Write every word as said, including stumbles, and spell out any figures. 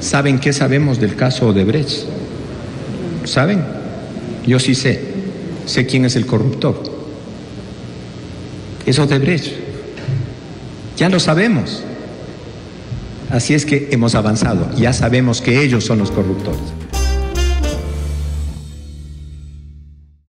¿Saben qué sabemos del caso Odebrecht? ¿Saben? Yo sí sé. Sé quién es el corruptor. Es Odebrecht. Ya lo sabemos. Así es que hemos avanzado. Ya sabemos que ellos son los corruptores.